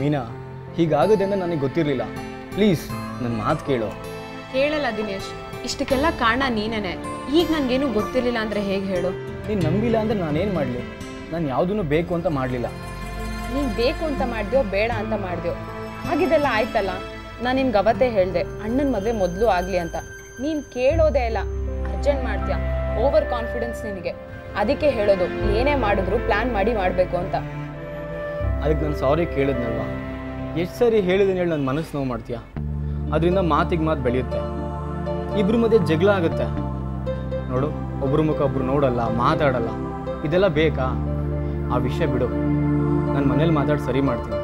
ಮೀನಾ, ಹೀಗಾಗುತ್ತೆ ಅಂತ ನನಗೆ ಗೊತ್ತಿರಲಿಲ್ಲ. ಪ್ಲೀಸ್ ನನ್ನ ಮಾತು ಕೇಳು. ಕೇಳಲ್ಲ ದಿನೇಶ್, ಇಷ್ಟಕ್ಕೆಲ್ಲ ಕಾರಣ ನೀನೇನೆ. ಈಗ ನನಗೇನು ಗೊತ್ತಿರಲಿಲ್ಲ ಅಂದರೆ ಹೇಗೆ ಹೇಳು? ನೀನು ನಂಬಿಲ್ಲ ಅಂದರೆ ನಾನೇನು ಮಾಡಲಿ? ನಾನು ಯಾವುದೂ ಬೇಕು ಅಂತ ಮಾಡಲಿಲ್ಲ. ನೀನು ಬೇಕು ಅಂತ ಮಾಡಿದ್ಯೋ ಬೇಡ ಅಂತ ಮಾಡಿದ್ಯೋ ಹಾಗಿದೆಲ್ಲ ಆಯ್ತಲ್ಲ. ನಾನು ನಿನ್ಗೆ ಅವತ್ತೇ ಹೇಳಿದೆ ಅಣ್ಣನ ಮದುವೆ ಮೊದಲು ಆಗಲಿ ಅಂತ. ನೀನು ಕೇಳೋದೇ ಇಲ್ಲ, ಅರ್ಜೆಂಟ್ ಮಾಡ್ತೀಯಾ. ಓವರ್ ಕಾನ್ಫಿಡೆನ್ಸ್ ನಿನಗೆ. ಅದಕ್ಕೆ ಹೇಳೋದು ಏನೇ ಮಾಡಿದ್ರು ಪ್ಲ್ಯಾನ್ ಮಾಡಿ ಮಾಡಬೇಕು ಅಂತ. ಅದಕ್ಕೆ ನಾನು ಸಾರಿ ಕೇಳಿದ್ನಲ್ವಾ? ಎಷ್ಟು ಸರಿ ಹೇಳಿದ್ದೀನಿ ಹೇಳಿ ನನ್ನ ಮನಸ್ಸು ನೋವು ಮಾಡ್ತೀಯಾ? ಅದರಿಂದ ಮಾತಿಗೆ ಮಾತು ಬೆಳೆಯುತ್ತೆ, ಇಬ್ಬರ ಮಧ್ಯೆ ಜಗಳ ಆಗುತ್ತೆ. ನೋಡು, ಒಬ್ರ ಮುಖ ಒಬ್ರು ನೋಡಲ್ಲ, ಮಾತಾಡಲ್ಲ. ಇದೆಲ್ಲ ಬೇಕಾ? ಆ ವಿಷಯ ಬಿಡು, ನಾನು ಮನೇಲಿ ಮಾತಾಡಿ ಸರಿ ಮಾಡ್ತೀನಿ.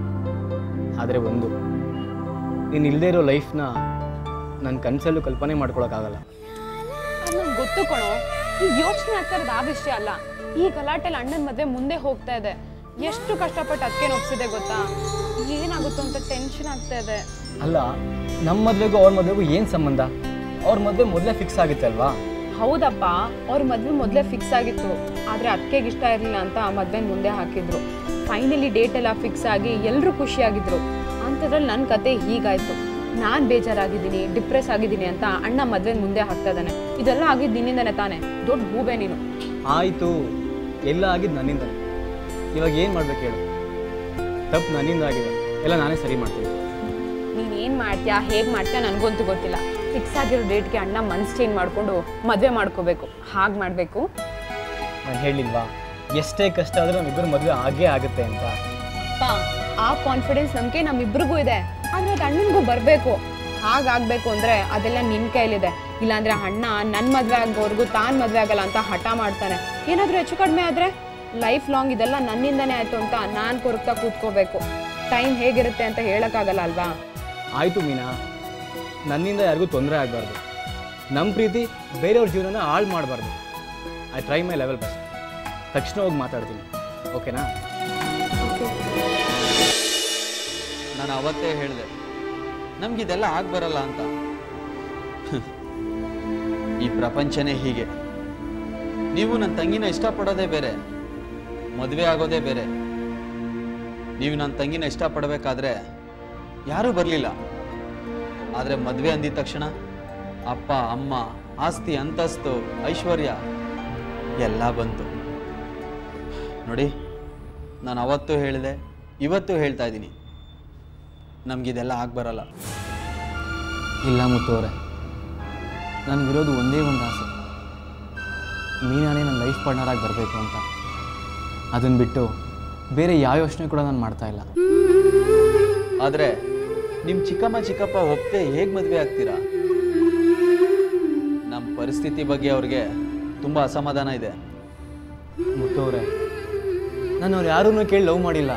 ಆದರೆ ಒಂದು, ನೀನು ಇಲ್ಲದೇ ಇರೋ ಲೈಫ್ನ ನನ್ನ ಕನಸಲ್ಲೂ ಕಲ್ಪನೆ ಮಾಡ್ಕೊಳಕ್ಕಾಗಲ್ಲ. ಅದು ನಂಗೆ ಗೊತ್ತು ಕಣೋ. ಈಗ ಯೋಚನೆ ಆಗ್ತಾ ಇರೋದು ಆ ವಿಷಯ ಅಲ್ಲ. ಈ ಗಲಾಟೆಲಿ ಅಣ್ಣನ ಮದುವೆ ಮುಂದೆ ಹೋಗ್ತಾ ಇದೆ. ಎಷ್ಟು ಕಷ್ಟಪಟ್ಟು ಅದಕ್ಕೆ ಒಪ್ಸಿದೆ ಗೊತ್ತಾ? ಏನಾಗುತ್ತೋ ಅಂತ ಟೆನ್ಷನ್ ಆಗ್ತಾ ಇದೆ. ಅಲ್ಲ, ನಮ್ಮ ಮದುವೆಗೂ ಅವ್ರ ಮದುವೆಗೂ ಏನು ಸಂಬಂಧ? ಅವ್ರ ಮದುವೆ ಮೊದಲೇ ಫಿಕ್ಸ್ ಆಗುತ್ತೆ ಅಲ್ವಾ? ಹೌದಪ್ಪ, ಅವ್ರ ಮದುವೆ ಮೊದಲೇ ಫಿಕ್ಸ್ ಆಗಿತ್ತು. ಆದರೆ ಅದಕ್ಕೆ ಇಷ್ಟ ಇರಲಿಲ್ಲ ಅಂತ ಆ ಮದುವೆ ಮುಂದೆ ಹಾಕಿದ್ರು. ಫೈನಲಿ ಡೇಟ್ ಎಲ್ಲ ಫಿಕ್ಸ್ ಆಗಿ ಎಲ್ಲರೂ ಖುಷಿಯಾಗಿದ್ರು. ಅಂಥದ್ರಲ್ಲಿ ನನ್ನ ಕತೆ ಹೀಗಾಯಿತು. ನಾನು ಬೇಜಾರಾಗಿದ್ದೀನಿ, ಡಿಪ್ರೆಸ್ ಆಗಿದ್ದೀನಿ ಅಂತ ಅಣ್ಣ ಮದುವೆ ಮುಂದೆ ಹಾಕ್ತಾ ಇದ್ದಾನೆ. ಇದೆಲ್ಲ ಆಗಿದ್ದು ನಿನ್ನಿಂದನೇ ತಾನೆ? ದೊಡ್ಡ ಹೂಬೆ ನೀನು. ಆಯಿತು, ಎಲ್ಲ ಆಗಿದ್ದು ನನ್ನಿಂದ. ಇವಾಗ ಏನು ಮಾಡ್ಬೇಕು ಹೇಳು? ತಪ್ಪು ನನ್ನಿಂದ ಆಗಿದೆ, ಎಲ್ಲ ನಾನೇ ಸರಿ ಮಾಡ್ತೀನಿ. ನೀನೇನು ಮಾಡ್ತೀಯಾ, ಹೇಗೆ ಮಾಡ್ತೀಯಾ ನನಗಂತೂ ಗೊತ್ತಿಲ್ಲ. ಫಿಕ್ಸ್ ಆಗಿರೋ ಡೇಟ್ಗೆ ಅಣ್ಣ ಮನ್ಸು ಚೇಂಜ್ ಮಾಡಿಕೊಂಡು ಮದುವೆ ಮಾಡ್ಕೋಬೇಕು. ಹಾಗೆ ಮಾಡಬೇಕು. ನಾನು ಹೇಳಿಲ್ವಾ, ಎಷ್ಟೇ ಕಷ್ಟ ಆದರೂ ನಮ್ಮಿಬ್ಬರು ಮದುವೆ ಆಗೇ ಆಗುತ್ತೆ ಅಂತ? ಅಪ್ಪ, ಆ ಕಾನ್ಫಿಡೆನ್ಸ್ ನಮಗೆ ನಮ್ಮಿಬ್ರಿಗೂ ಇದೆ. ಆದರೆ ಅದು ಅಣ್ಣನಿಗೂ ಬರಬೇಕು. ಹಾಗಾಗಬೇಕು ಅಂದರೆ ಅದೆಲ್ಲ ನಿನ್ನ ಕೈಲಿದೆ. ಇಲ್ಲಾಂದರೆ ಅಣ್ಣ ನನ್ನ ಮದುವೆ ಆಗೋವರೆಗೂ ತಾನು ಮದುವೆ ಆಗಲ್ಲ ಅಂತ ಹಠ ಮಾಡ್ತಾನೆ. ಏನಾದರೂ ಹೆಚ್ಚು ಕಡಿಮೆ ಆದರೆ ಲೈಫ್ ಲಾಂಗ್ ಇದೆಲ್ಲ ನನ್ನಿಂದನೇ ಆಯಿತು ಅಂತ ನಾನು ಕೊರಗ್ತಾ ಕೂತ್ಕೋಬೇಕು. ಟೈಮ್ ಹೇಗಿರುತ್ತೆ ಅಂತ ಹೇಳೋಕ್ಕಾಗಲ್ಲ ಅಲ್ವಾ? ಆಯಿತು ಮೀನಾ, ನನ್ನಿಂದ ಯಾರಿಗೂ ತೊಂದರೆ ಆಗಬಾರ್ದು. ನಮ್ಮ ಪ್ರೀತಿ ಬೇರೆಯವ್ರ ಜೀವನನ ಹಾಳು ಮಾಡಬಾರ್ದು. I try my level best. ತಕ್ಷಣ ಹೋಗಿ ಮಾತಾಡ್ತೀನಿ, ಓಕೆನಾ? ನಾನು ಅವತ್ತೇ ಹೇಳಿದೆ ನಮಗಿದೆಲ್ಲ ಆಗ್ಬರಲ್ಲ ಅಂತ. ಈ ಪ್ರಪಂಚನೇ ಹೀಗೆ. ನೀವು ನನ್ನ ತಂಗಿನ ಇಷ್ಟಪಡೋದೇ ಬೇರೆ, ಮದುವೆ ಆಗೋದೇ ಬೇರೆ. ನೀವು ನನ್ನ ತಂಗಿನ ಇಷ್ಟಪಡಬೇಕಾದ್ರೆ ಯಾರೂ ಬರಲಿಲ್ಲ. ಆದರೆ ಮದುವೆ ಅಂದಿದ ತಕ್ಷಣ ಅಪ್ಪ ಅಮ್ಮ, ಆಸ್ತಿ ಅಂತಸ್ತು, ಐಶ್ವರ್ಯ ಎಲ್ಲ ಬಂತು. ನೋಡಿ, ನಾನು ಅವತ್ತೂ ಹೇಳಿದೆ, ಇವತ್ತೂ ಹೇಳ್ತಾ ಇದ್ದೀನಿ, ನಮಗಿದೆಲ್ಲ ಆಗ್ಬರಲ್ಲ. ಇಲ್ಲ ಮುತ್ತವ್ರೆ, ನನಗಿರೋದು ಒಂದೇ ಒಂದು ಆಸೆ, ಮೀನಾನೇ ನನ್ನ ಲೈಫ್ ಪಾರ್ಟ್ನರಾಗಿ ಬರಬೇಕು ಅಂತ. ಅದನ್ನು ಬಿಟ್ಟು ಬೇರೆ ಯಾವ ಯೋಚನೆ ಕೂಡ ನಾನು ಮಾಡ್ತಾ ಇಲ್ಲ. ಆದರೆ ನಿಮ್ಮ ಚಿಕ್ಕಮ್ಮ ಚಿಕ್ಕಪ್ಪ ಒಪ್ಪದೆ ಹೇಗೆ ಮದುವೆ ಆಗ್ತೀರಾ? ನಮ್ಮ ಪರಿಸ್ಥಿತಿ ಬಗ್ಗೆ ಅವ್ರಿಗೆ ತುಂಬ ಅಸಮಾಧಾನ ಇದೆ. ಮುತ್ತವ್ರೆ, ನಾನು ಅವ್ರು ಯಾರೂ ಕೇಳಿ ಲವ್ ಮಾಡಿಲ್ಲ.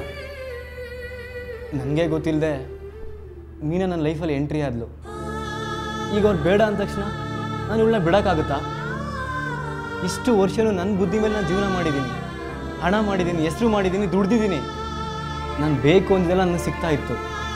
ನನಗೆ ಗೊತ್ತಿಲ್ಲದೆ ಮೀನಾ ನನ್ನ ಲೈಫಲ್ಲಿ ಎಂಟ್ರಿ ಆದ್ಲು. ಈಗ ಅವ್ರು ಬೇಡ ಅಂದ ತಕ್ಷಣ ನಾನು ಇವಳನ್ನ ಬಿಡೋಕ್ಕಾಗುತ್ತಾ? ಇಷ್ಟು ವರ್ಷನೂ ನನ್ನ ಬುದ್ಧಿ ಮೇಲೆ ನಾನು ಜೀವನ ಮಾಡಿದ್ದೀನಿ, ಹಣ ಮಾಡಿದ್ದೀನಿ, ಹೆಸರು ಮಾಡಿದ್ದೀನಿ, ದುಡ್ದಿದ್ದೀನಿ. ನಾನು ಬೇಕು ಅಂದಿದ್ದೆಲ್ಲ ನನಗೆ ಸಿಗ್ತಾ ಇತ್ತು.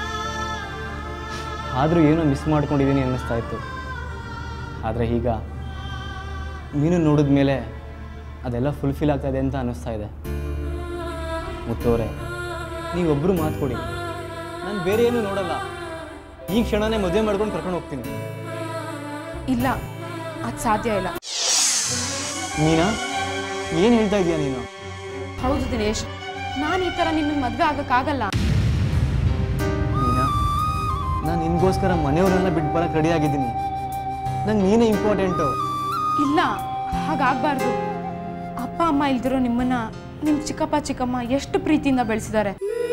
ಆದರೂ ಏನೋ ಮಿಸ್ ಮಾಡ್ಕೊಂಡಿದ್ದೀನಿ ಅನ್ನಿಸ್ತಾ ಇತ್ತು. ಆದರೆ ಈಗ ಮೀನು ನೋಡಿದ ಮೇಲೆ ಅದೆಲ್ಲ ಫುಲ್ಫಿಲ್ ಆಗ್ತಾಯಿದೆ ಅಂತ ಅನ್ನಿಸ್ತಾ ಇದೆ. ಮುತ್ತವ್ರೆ, ನೀವೊಬ್ಬರು ಮಾತು ಕೊಡಿ, ನಾನು ಬೇರೆ ಏನೂ ನೋಡಲ್ಲ. ಈ ಕ್ಷಣನೇ ಮದುವೆ ಮಾಡ್ಕೊಂಡು ಕರ್ಕೊಂಡು ಹೋಗ್ತೀನಿ. ಇಲ್ಲ, ಅದು ಸಾಧ್ಯ ಇಲ್ಲ. ಮೀನಾ, ಏನು ಹೇಳ್ತಾ ಇದೀಯ ನೀನು? ಹೌದು ದಿನೇಶ್, ನಾನು ಈ ಥರ ನಿನ್ನ ಮದುವೆ ಆಗೋಕ್ಕಾಗಲ್ಲ. ಮೀನಾ, ನಾನು ನಿನಗೋಸ್ಕರ ಮನೆಯವರೆಲ್ಲ ಬಿಟ್ಟು ಬರೋಕ್ಕೆ ರೆಡಿ ಆಗಿದ್ದೀನಿ. ನಂಗೆ ನೀನೇ ಇಂಪಾರ್ಟೆಂಟು. ಇಲ್ಲ, ಹಾಗಾಗಬಾರ್ದು. ಅಪ್ಪ ಅಮ್ಮ ಇಲ್ದಿರೋ ನಿಮ್ಮನ್ನ ನಿಮ್ಮ ಚಿಕ್ಕಪ್ಪ ಚಿಕ್ಕಮ್ಮ ಎಷ್ಟು ಪ್ರೀತಿಯಿಂದ ಬೆಳೆಸಿದ್ದಾರೆ.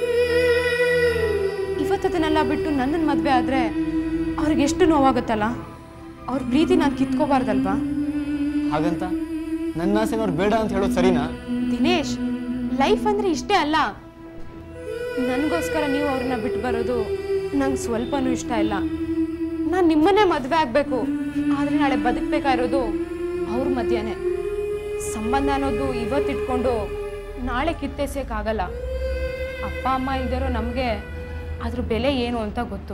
ಇವತ್ತದನ್ನೆಲ್ಲ ಬಿಟ್ಟು ನನ್ನನ್ನು ಮದುವೆ ಆದರೆ ಅವ್ರಿಗೆ ಎಷ್ಟು ನೋವಾಗುತ್ತಲ್ಲ. ಅವ್ರ ಪ್ರೀತಿ ನಾನು ಕಿತ್ಕೋಬಾರ್ದಲ್ವಾ? ಹಾಗಂತ ನನ್ನ ಆಸೆಗೆ ಅವ್ರು ಬೇಡ ಅಂತ ಹೇಳೋದು ಸರಿನಾ? ದಿನೇಶ್, ಲೈಫ್ ಅಂದರೆ ಇಷ್ಟೇ ಅಲ್ಲ. ನನಗೋಸ್ಕರ ನೀವು ಅವ್ರನ್ನ ಬಿಟ್ಟು ಬರೋದು ನಂಗೆ ಸ್ವಲ್ಪನೂ ಇಷ್ಟ ಇಲ್ಲ. ನಾನು ನಿಮ್ಮನ್ನೇ ಮದುವೆ ಆಗಬೇಕು. ಆದರೆ ನಾಳೆ ಬದುಕಬೇಕಾಗಿರೋದು ಅವ್ರ ಮಧ್ಯನೇ. ಸಂಬಂಧ ಅನ್ನೋದು ಇವತ್ತಿಟ್ಕೊಂಡು ನಾಳೆ ಕಿತ್ತೆಸೋಕ್ಕಾಗಲ್ಲ. ಅಪ್ಪ ಅಮ್ಮ ಇದ್ದಾರೋ ನಮಗೆ ಅದ್ರ ಬೆಲೆ ಏನು ಅಂತ ಗೊತ್ತು.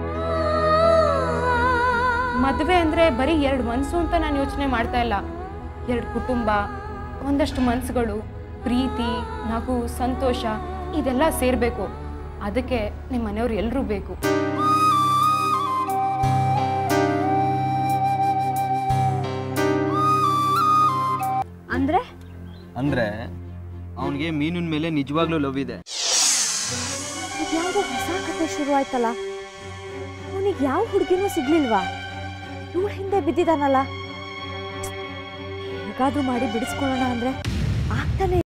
ಮದುವೆ ಅಂದರೆ ಬರೀ 2 ಮನಸ್ಸು ಅಂತ ನಾನು ಯೋಚನೆ ಮಾಡ್ತಾ ಇಲ್ಲ. 2 ಕುಟುಂಬ, ಒಂದಷ್ಟು ಮನಸ್ಸುಗಳು, ಪ್ರೀತಿ, ನಗು, ಸಂತೋಷ ಇದೆಲ್ಲ ಸೇರಬೇಕು. ಅದಕ್ಕೆ ನಿಮ್ಮ ಮನೆಯವ್ರು ಎಲ್ಲರೂ ಬೇಕು. ಅಂದ್ರೆ ಅಂದರೆ ಅವನಿಗೆ ಮೀನಿನ ಮೇಲೆ ನಿಜವಾಗ್ಲೂ ಲವ್ ಇದೆ. ಯಾವುದೋ ಹೊಸ ಕತೆ ಶುರು ಆಯ್ತಲ್ಲ. ಅವನಿಗೆ ಯಾವ ಹುಡುಗಿನೂ ಸಿಗ್ಲಿಲ್ವಾ? ಇವಳ ಹಿಂದೆ ಬಿದ್ದಿದ್ದಾನಲ್ಲ. ಹೇಗಾದ್ರೂ ಮಾಡಿ ಬಿಡಿಸ್ಕೊಳ್ಳೋಣ ಅಂದ್ರೆ ಆಗ್ತಾನೆ